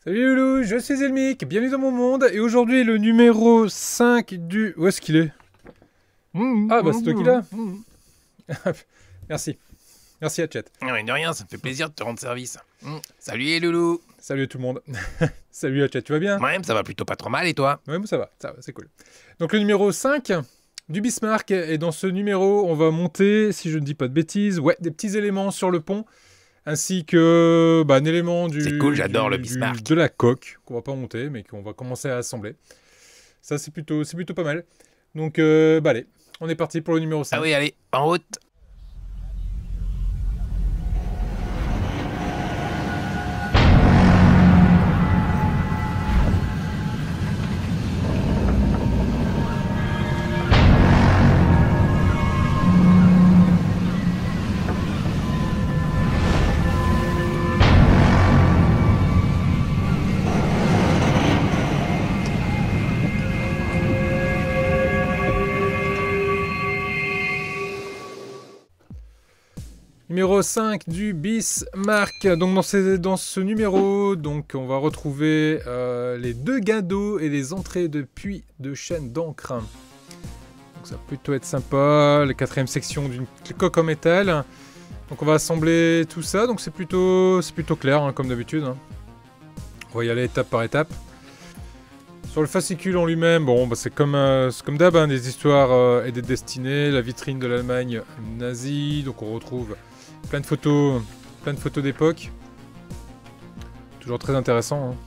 Salut Loulou, je suis Elmic, bienvenue dans mon monde, et aujourd'hui le numéro 5 du... Où est-ce qu'il est? Ah bah c'est toi qui l'as. Merci. Merci à chat. Ouais, de rien, ça me fait plaisir de te rendre service. Salut les loulous. Salut à tout le monde. Salut à chat, tu vas bien? Ouais, ça va plutôt pas trop mal et toi? Ouais, moi ça va, c'est cool. Donc le numéro 5 du Bismarck, et dans ce numéro on va monter, si je ne dis pas de bêtises, ouais, des petits éléments sur le pont, ainsi que un élément du... C'est cool, j'adore le Bismarck. De la coque, qu'on va pas monter, mais qu'on va commencer à assembler. Ça c'est plutôt pas mal. Donc allez, on est parti pour le numéro 5. Ah oui, allez, en route. Numéro 5 du Bismarck. Donc dans ce numéro, donc on va retrouver les deux gains d'eau et les entrées de puits de chaîne d'encre. Donc ça va plutôt être sympa. La quatrième section d'une coque en métal. Donc on va assembler tout ça. Donc c'est plutôt clair hein, comme d'habitude. Hein. On va y aller étape par étape. Sur le fascicule en lui-même, bon, c'est comme d'hab, hein, des histoires et des destinées. La vitrine de l'Allemagne nazie. Donc on retrouve plein de photos d'époque. Toujours très intéressant.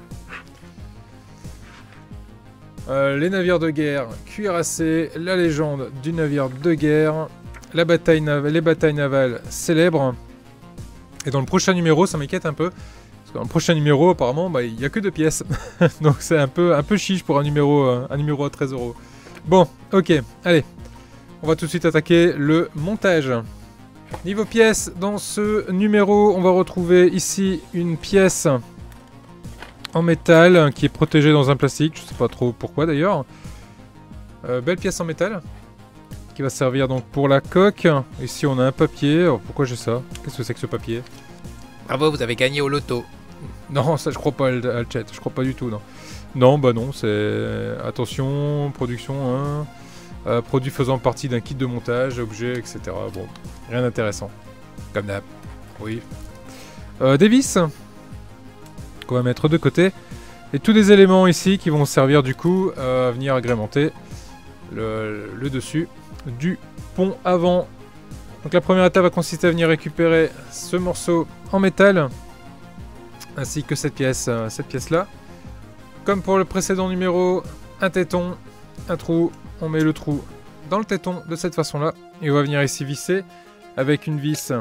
Hein. Les navires de guerre, cuirassés, la légende du navire de guerre, les batailles navales célèbres. Et dans le prochain numéro, ça m'inquiète un peu. Parce que dans le prochain numéro, apparemment, il n'y a que 2 pièces. Donc c'est un peu chiche pour un numéro à 13 €. Bon, ok, allez. On va tout de suite attaquer le montage. Niveau pièces, dans ce numéro, on va retrouver ici une pièce en métal qui est protégée dans un plastique. Je sais pas trop pourquoi d'ailleurs. Belle pièce en métal qui va servir donc pour la coque. Ici, on a un papier. Alors, pourquoi j'ai ça? Qu'est-ce que c'est que ce papier? Bravo, vous avez gagné au loto. Non, ça je crois pas le chat. Je crois pas du tout, non. Non, non, c'est... Attention, production 1... produits faisant partie d'un kit de montage, objets, etc. Bon, rien d'intéressant. Comme d'hab. Oui. Des vis qu'on va mettre de côté. Et tous les éléments ici qui vont servir du coup à venir agrémenter le dessus du pont avant. Donc la première étape va consister à venir récupérer ce morceau en métal. Ainsi que cette pièce-là. Comme pour le précédent numéro, un téton, un trou. On met le trou dans le téton de cette façon-là. Et on va venir ici visser avec une vis.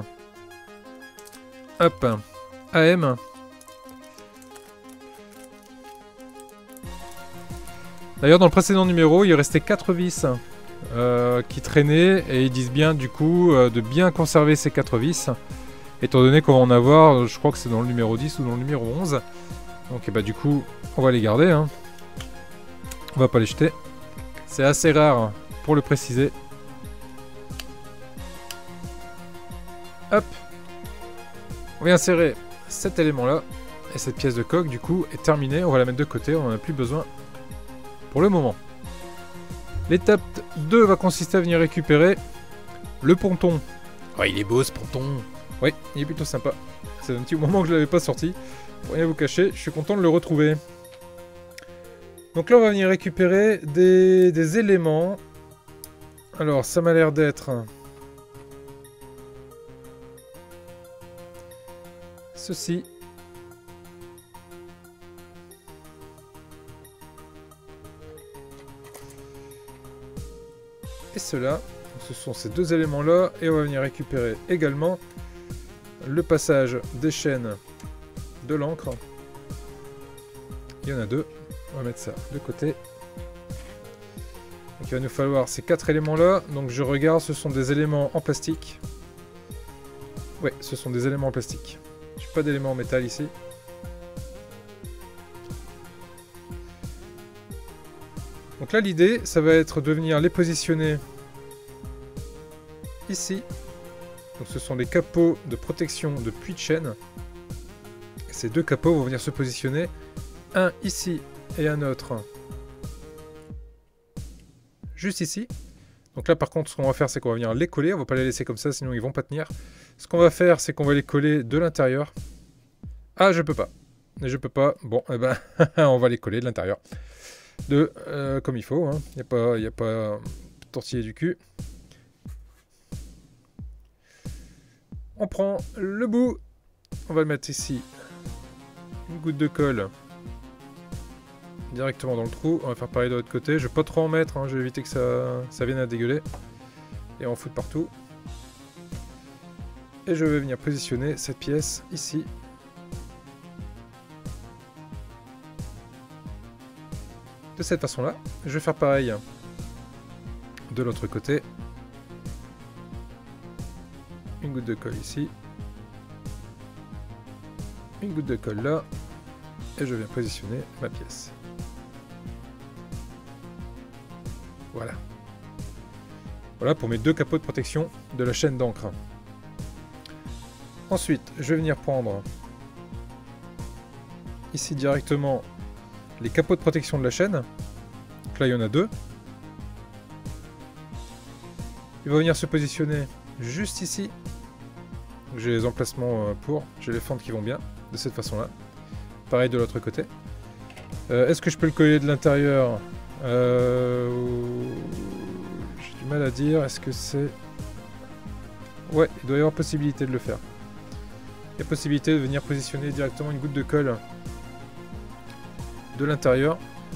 Hop. AM. D'ailleurs, dans le précédent numéro, il restait 4 vis qui traînaient. Et ils disent bien, du coup, de bien conserver ces 4 vis. Étant donné qu'on va en avoir, je crois que c'est dans le numéro 10 ou dans le numéro 11. Donc, du coup, on va les garder. Hein. On va pas les jeter. C'est assez rare pour le préciser. Hop. On vient insérer cet élément-là. Et cette pièce de coque, du coup, est terminée. On va la mettre de côté. On n'en a plus besoin pour le moment. L'étape 2 va consister à venir récupérer le ponton. Oh, il est beau ce ponton. Oui, il est plutôt sympa. C'est un petit moment que je ne l'avais pas sorti. Pour rien vous cacher, je suis content de le retrouver. Donc là, on va venir récupérer des éléments. Alors, ça m'a l'air d'être... ceci. Et cela. Donc, ce sont ces deux éléments-là. Et on va venir récupérer également le passage des chaînes de l'encre. Il y en a 2. On va mettre ça de côté. Donc il va nous falloir ces 4 éléments là. Donc je regarde, ce sont des éléments en plastique. Ouais, ce sont des éléments en plastique. Je n'ai pas d'éléments en métal ici. Donc là l'idée, ça va être de venir les positionner ici. Donc ce sont les capots de protection de puits de chaîne. ces deux capots vont venir se positionner. Un ici et un autre juste ici. Donc là par contre ce qu'on va faire c'est qu'on va venir les coller. On va pas les laisser comme ça sinon ils vont pas tenir. Ce qu'on va faire c'est qu'on va les coller de l'intérieur. Ah je peux pas. Je peux pas. Bon eh ben on va les coller de l'intérieur. Comme il faut. Hein. Y a pas tortiller du cul. On prend le bout. On va le mettre ici. Une goutte de colle. Directement dans le trou. On va faire pareil de l'autre côté. Je vais pas trop en mettre. Hein. Je vais éviter que ça vienne à dégueuler. Et on fout partout. Et je vais venir positionner cette pièce ici. De cette façon-là. Je vais faire pareil de l'autre côté. Une goutte de colle ici. Une goutte de colle là. Et je viens positionner ma pièce. Voilà. Voilà pour mes deux capots de protection de la chaîne d'encre. Ensuite, je vais venir prendre ici directement les capots de protection de la chaîne. Donc là, il y en a deux. Il va venir se positionner juste ici. J'ai les emplacements pour. J'ai les fentes qui vont bien de cette façon-là. Pareil de l'autre côté. Est-ce que je peux le coller de l'intérieur? J'ai du mal à dire. Est-ce que c'est... Ouais, il doit y avoir possibilité de le faire. Il y a possibilité de venir positionner directement une goutte de colle de l'intérieur.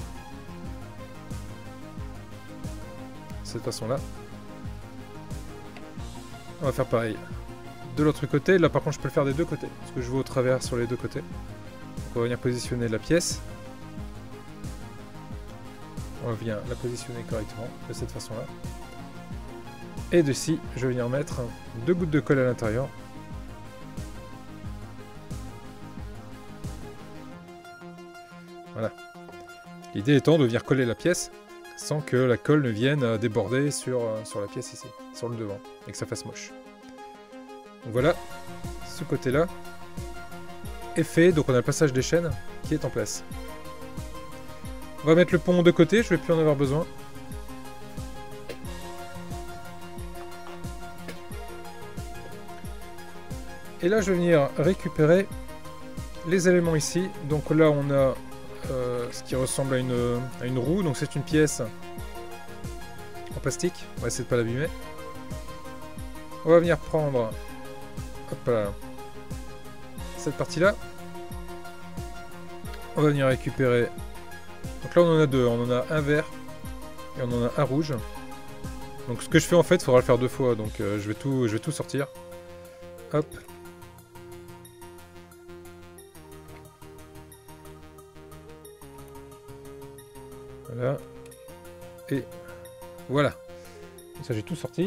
De cette façon-là. On va faire pareil de l'autre côté. Là par contre je peux le faire des deux côtés. Parce que je vais au travers sur les deux côtés. Donc, on va venir positionner la pièce. On vient la positionner correctement de cette façon-là. Et dessus, je vais venir mettre deux gouttes de colle à l'intérieur. Voilà. L'idée étant de venir coller la pièce sans que la colle ne vienne déborder sur la pièce ici, sur le devant, et que ça fasse moche. Donc voilà, ce côté-là est fait, donc on a le passage des chaînes qui est en place. On va mettre le pont de côté, je vais plus en avoir besoin. Et là je vais venir récupérer les éléments ici. Donc là on a ce qui ressemble à une roue, donc c'est une pièce en plastique. On va essayer de ne pas l'abîmer. On va venir prendre hop là, cette partie-là. On va venir récupérer. Donc là on en a deux, on en a un vert et on en a un rouge. Donc ce que je fais en fait, il faudra le faire deux fois, donc je vais tout sortir. Hop. Voilà. Et voilà. Ça j'ai tout sorti.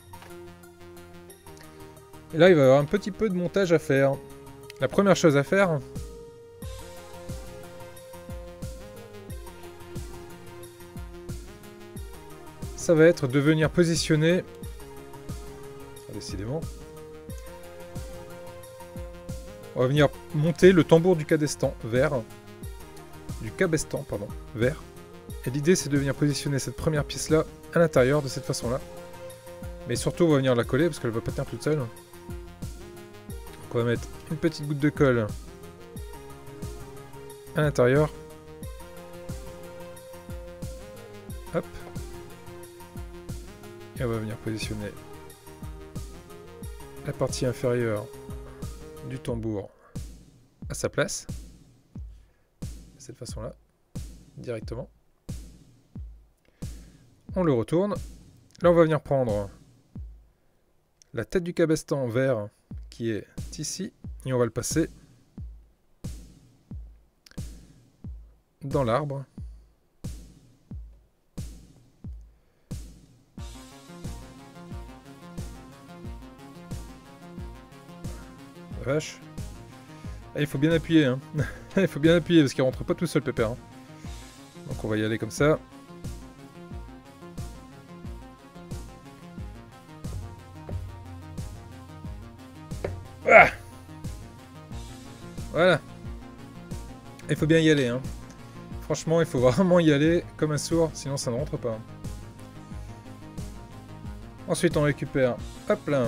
Et là il va y avoir un petit peu de montage à faire. La première chose à faire, ça va être de venir positionner, décidément, on va venir monter le tambour du cabestan vert, vert. Et l'idée c'est de venir positionner cette première pièce là à l'intérieur de cette façon là. Mais surtout on va venir la coller parce qu'elle va pas tenir toute seule. Donc on va mettre une petite goutte de colle à l'intérieur. Hop. Et on va venir positionner la partie inférieure du tambour à sa place. De cette façon là. Directement. On le retourne. Là, on va venir prendre la tête du cabestan vert qui est ici et on va le passer dans l'arbre. Vache. Ah, il faut bien appuyer, hein. Il faut bien appuyer parce qu'il rentre pas tout seul, pépère. Hein. Donc on va y aller comme ça. Ah, voilà. Il faut bien y aller, hein. Franchement, il faut vraiment y aller comme un sourd, sinon ça ne rentre pas. Ensuite, on récupère, hop là,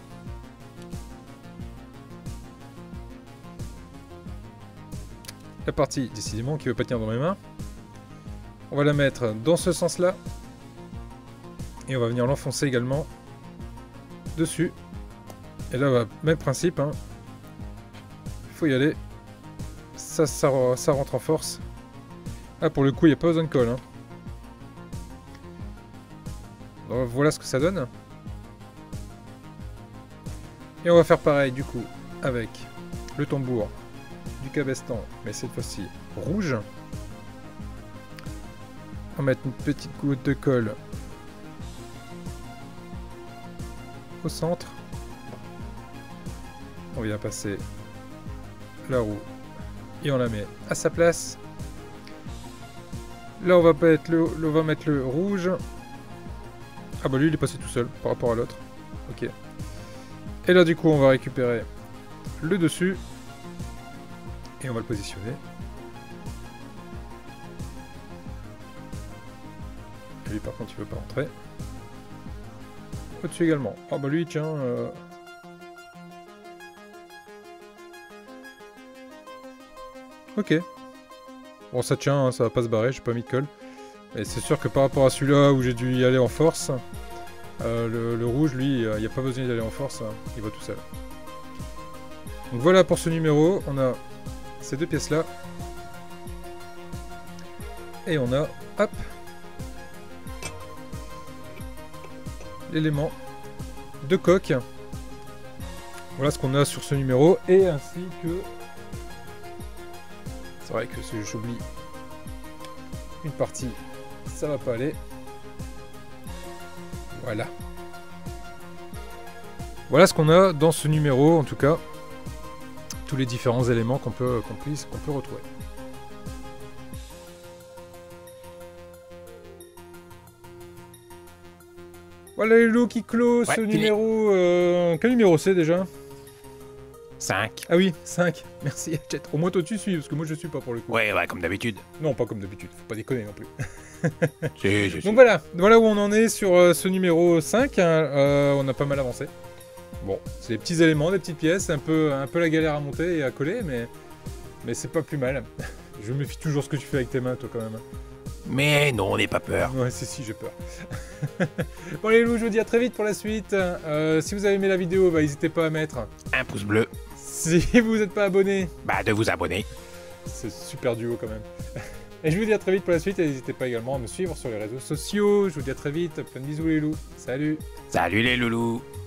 la partie, décidément, qui ne veut pas tenir dans mes mains. On va la mettre dans ce sens-là. Et on va venir l'enfoncer également dessus. Et là, même principe, hein. Il faut y aller. Ça rentre en force. Ah, pour le coup, il n'y a pas besoin de colle, hein. Donc, voilà ce que ça donne. Et on va faire pareil, du coup, avec le tambour du cabestan, mais cette fois-ci rouge. On va mettre une petite goutte de colle au centre. On vient passer la roue et on la met à sa place. Là on va mettre le rouge. Ah bah lui il est passé tout seul par rapport à l'autre. Ok. Et là du coup on va récupérer le dessus. Et on va le positionner. Lui par contre il veut pas rentrer. Au-dessus également. Ah bah lui tiens. Ok. Bon ça tient, hein, ça va pas se barrer, j'ai pas mis de colle. Mais c'est sûr que par rapport à celui-là où j'ai dû y aller en force, le rouge lui, il n'y a pas besoin d'y aller en force, hein, il va tout seul. Donc voilà pour ce numéro, on a ces deux pièces là. Et on a, hop, l'élément de coque. Voilà ce qu'on a sur ce numéro. Et ainsi que... C'est vrai que si j'oublie une partie, ça va pas aller. Voilà. Voilà ce qu'on a dans ce numéro, en tout cas. Tous les différents éléments qu'on peut retrouver. Voilà les loups qui clôt ce numéro... quel numéro c'est déjà? 5. Ah oui, 5. Merci. Au moins toi tu suis, parce que moi je suis pas pour le coup. Ouais, comme d'habitude. Non, pas comme d'habitude, faut pas déconner non plus. Si. Donc voilà où on en est sur ce numéro 5. On a pas mal avancé. Bon, c'est des petits éléments, des petites pièces, un peu la galère à monter et à coller, mais c'est pas plus mal. Je me méfie toujours ce que tu fais avec tes mains, toi, quand même. Mais non, n'aie pas peur. Ouais, si, j'ai peur. Bon, les loups, je vous dis à très vite pour la suite. Si vous avez aimé la vidéo, bah, n'hésitez pas à mettre un pouce bleu. Si vous n'êtes pas abonné, bah, de vous abonner. C'est super duo, quand même. Et je vous dis à très vite pour la suite, et n'hésitez pas également à me suivre sur les réseaux sociaux. Je vous dis à très vite, plein de bisous, les loups. Salut. Salut, les loulous.